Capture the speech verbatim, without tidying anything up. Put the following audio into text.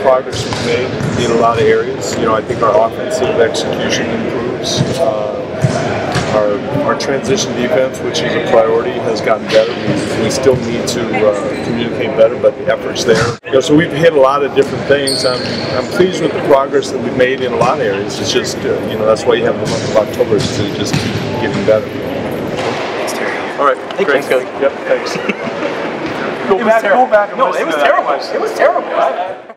progress we've made in a lot of areas. You know, I think our offensive execution improves. Uh, our, our transition defense, which is a priority, has gotten better. We, we still need to uh, communicate better, but the effort's there. You know, so we've hit a lot of different things. I'm, I'm pleased with the progress that we've made in a lot of areas. It's just, uh, you know, that's why you have the month of October, is to just keep getting better. Thanks, Terry. All right, Thank great. You. Yep, thanks. Go back, go back and no, listen it was to that terrible. question. It was terrible.